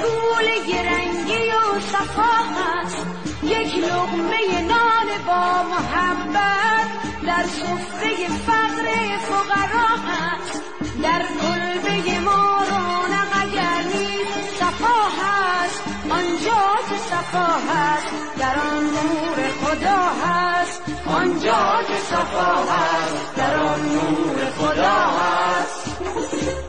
شوله رنگی و صفا هست، یک لقمه نان با محبت در سفره فقر فقرا هست. در کلبه ما رونق اگر نیست صفا هست، آنجا که صفا هست در آن نور خدا هست، آنجا که صفا هست در آن نور خدا هست.